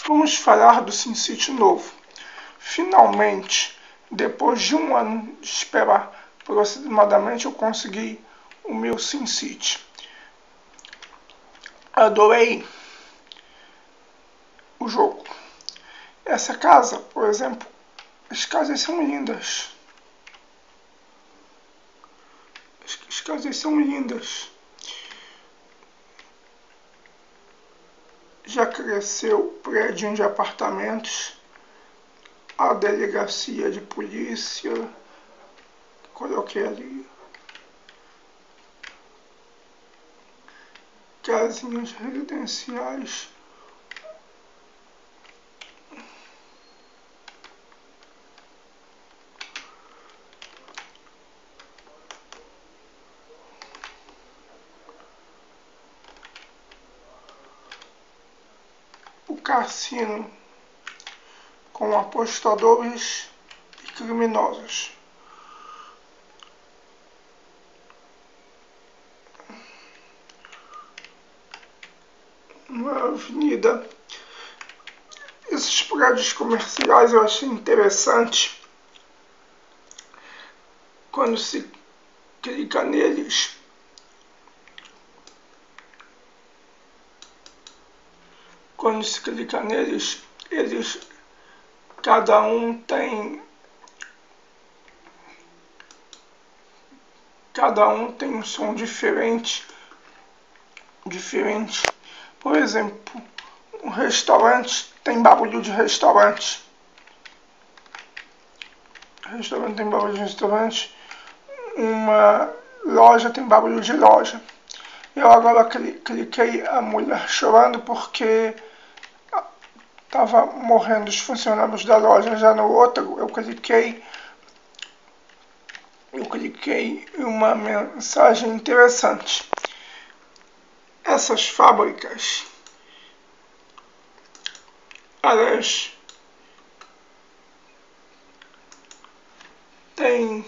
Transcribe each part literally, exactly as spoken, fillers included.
Vamos falar do SimCity novo. Finalmente, depois de um ano de esperar, aproximadamente eu consegui o meu SimCity. Adorei o jogo. Essa casa, por exemplo, as casas são lindas. As, as casas são lindas. Já cresceu o prédio de apartamentos, a delegacia de polícia, coloquei ali, casinhas residenciais, o cassino com apostadores e criminosos. Uma avenida. Esses prédios comerciais eu achei interessante. Quando se clica neles, quando se clica neles, eles, cada um tem, cada um tem um som diferente, diferente. Por exemplo, um restaurante tem barulho de restaurante. Restaurante tem barulho de restaurante. Uma loja tem barulho de loja. Eu agora cliquei a mulher chorando porque estava morrendo os funcionários da loja. Já no outro eu cliquei eu cliquei em uma mensagem interessante. Essas fábricas, elas têm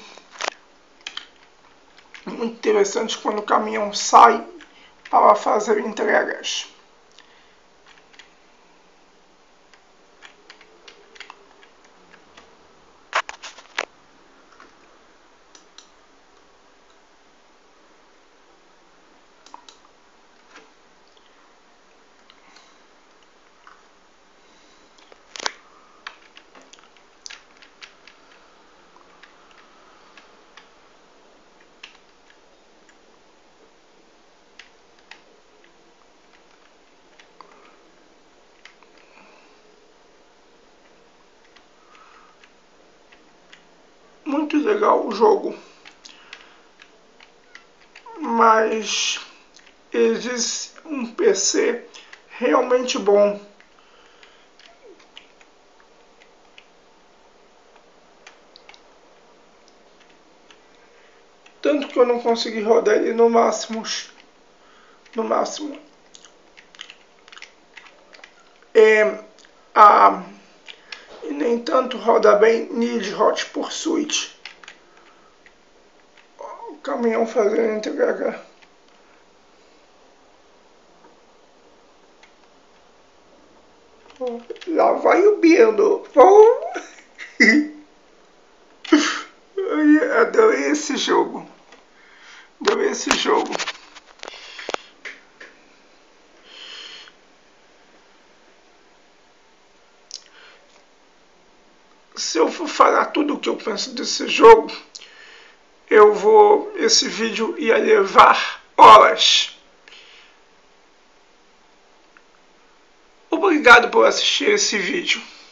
muito interessante quando o caminhão sai para fazer entregas. Muito legal o jogo, mas existe um P C realmente bom. Tanto que eu não consegui rodar ele no máximo, no máximo. É, a E nem tanto roda bem Need Hot Pursuit. O caminhão fazendo entrega. Lá vai o Birdo. Adorei esse jogo. Adorei esse jogo. Se eu for falar tudo o que eu penso desse jogo, eu vou, esse vídeo ia levar horas. Obrigado por assistir esse vídeo.